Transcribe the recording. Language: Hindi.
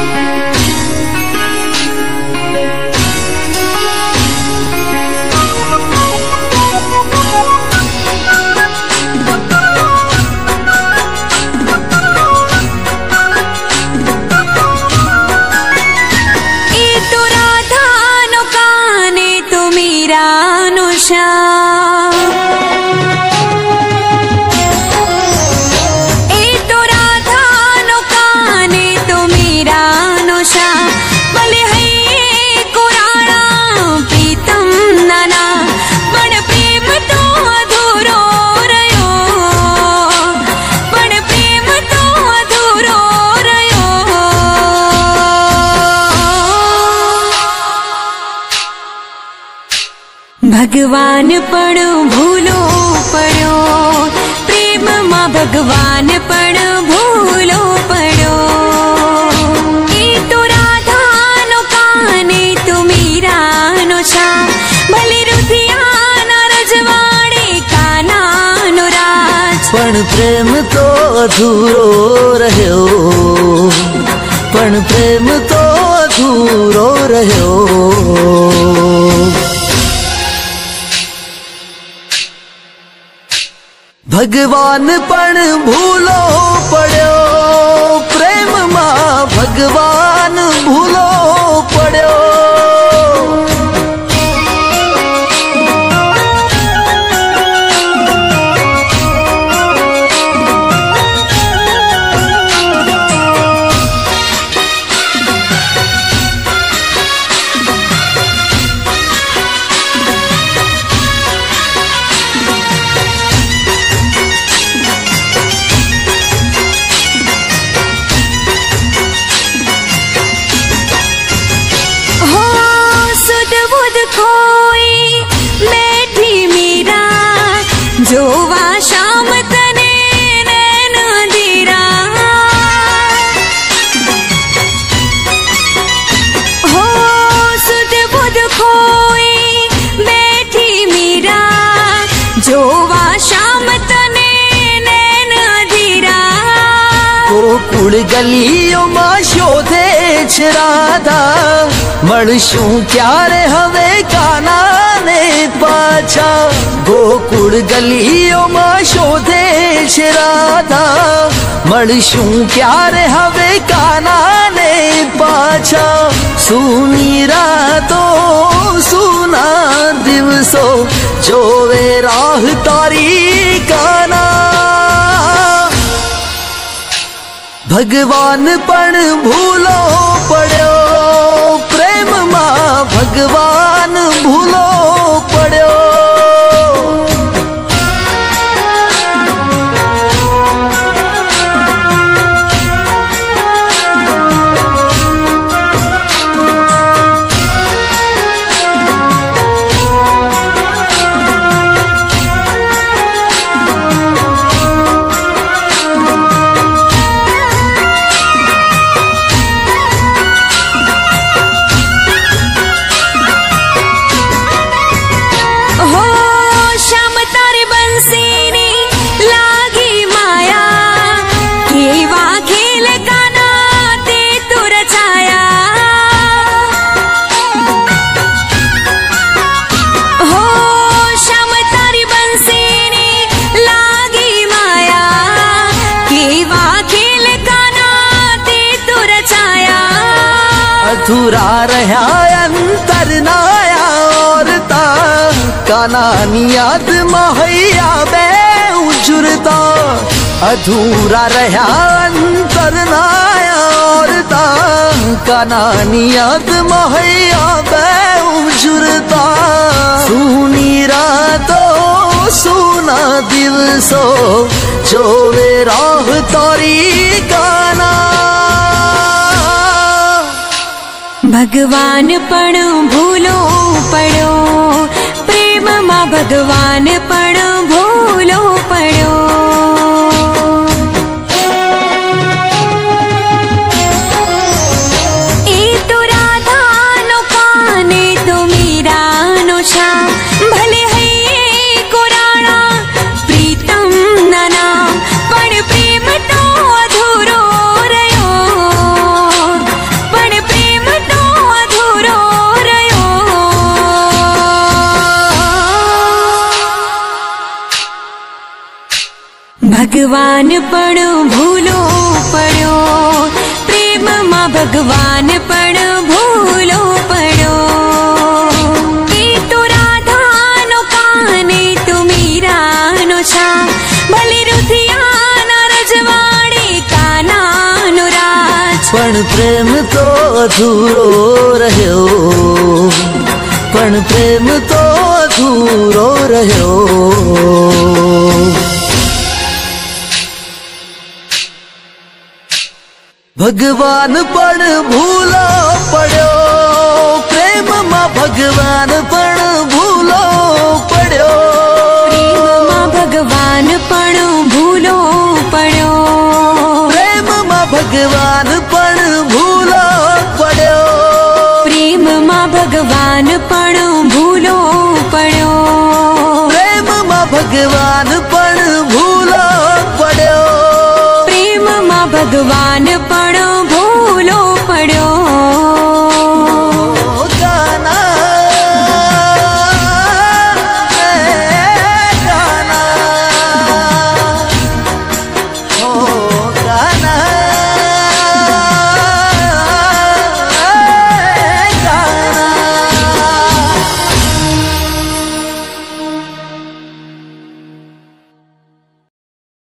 भगवान पण भूलो पड़ो प्रेम मां भगवान पण भूलो पड़ो। ए तो राधा नो काने तू मीरा नो श्याम भले रुधिया ना रजवाड़े काना नो राज। पण प्रेम तो अधूरो रह्यो, पण प्रेम तो अधूरो रह्यो। भगवान पण भूलो पड़ो प्रेम मां भगवान भूलो पड़ो। जोवा शाम तने नैन दीरा हो सुध बुध खोई बैठी मीरा। जोवा शाम तने नैन दीरा गोकुल गलियों में शोधे छ राधा मळशुं क्यारे हवे काना ने पाछा। गोकुल गलियों में शोधे छ राधा मळशुं क्यारे हवे काना ने पाछा। सूनी रातों सूना दिवसों जोवे राह तारी काना। भगवान पण भूलो पड़ो प्रेम मां भगवान भूलो पड़ो। अधूरा रहा अंतर नाया और ता कानानी याद महैया बे उजुरता। अधूरा रहा अंतर नाया और ता कानानी याद महैया बे उजुरता। सूनी रातों सूना दिवसों जोवे राह तारी काना। भगवान पण भूलो पड़ो प्रेम मां भगवान पण भूलो पड़ो। ए तो राधा नो काने तो मीरा नो श्याम भले है कोराणा प्रीतम नाना पण प्रेम तो अधूरो रह्यो। भगवान पण भूलो पड्यो, प्रेम मां भगवान पण भूलो पड्यो। ए तो राधा नो काने तू मीरा नो श्याम, भले रुधिया ना रजवाड़े काना नो राज। पण प्रेम तो अधूरो रह्यो, पण प्रेम तो अधूरो रह्यो। भगवान पण भूलो पड्यो, प्रेम मां भगवान पण